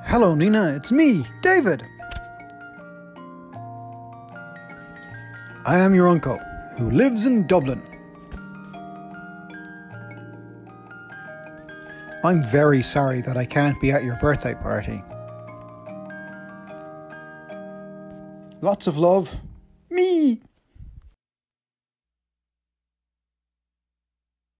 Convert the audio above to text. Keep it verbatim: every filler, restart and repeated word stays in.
Hello, Nina, it's me, David. I am your uncle, who lives in Dublin. I'm very sorry that I can't be at your birthday party. Lots of love, me.